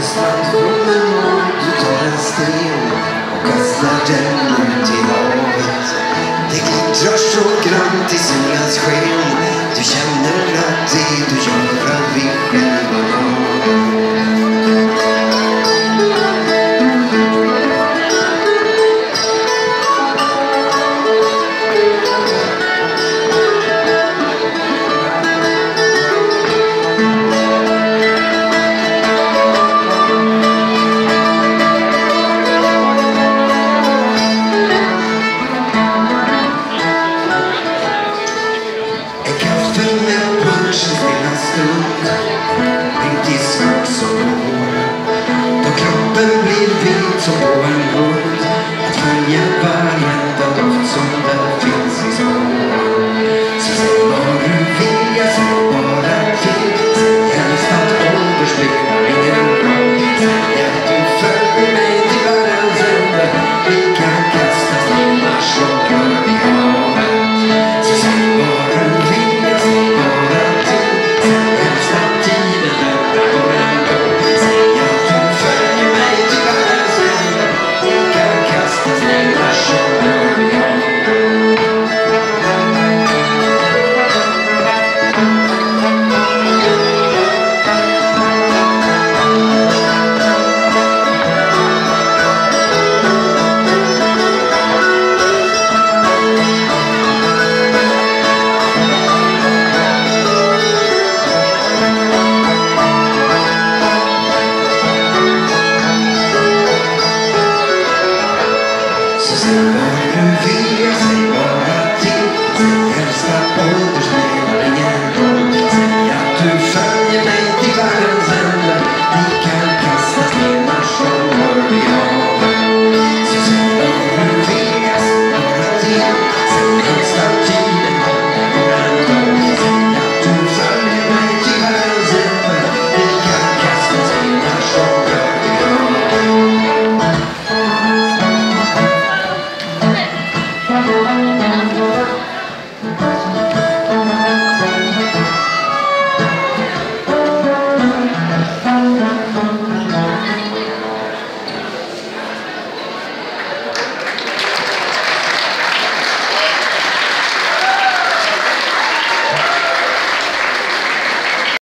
en strandpromenad. Du tar en sten och kastar den ut i havet. Det glittrar så grant i solens sken. Du känner att det du gör är vi själva. En diskrock som går, då kroppen blir vit som på en hund. Att följa varenda doft som där finns i spår. Så säg vad du vill, jag säger bara till. Säg helst att ålder spelar ingen roll. Säg att du följer mig till världens ände. Vi kan kasta stenar som rör i havet. Så säg vad du vill, jag säger bara till. Säg helst att tiden lämnar går ändå. Säg att du följer mig till världens ände. Vi kan kasta stenar som rör i havet. Så säg vad du vill, jag säger bara till. Säg helst att ålder spelar ingen roll. Säg att du följer mig till världens ände. Vi kan kasta stenar som rör i havet. Så säg vad du vill, jag säger bara till. Säg helst att tiden går ändå. Säg att du följer mig till världens ände. Vi kan kasta stenar som rör i havet.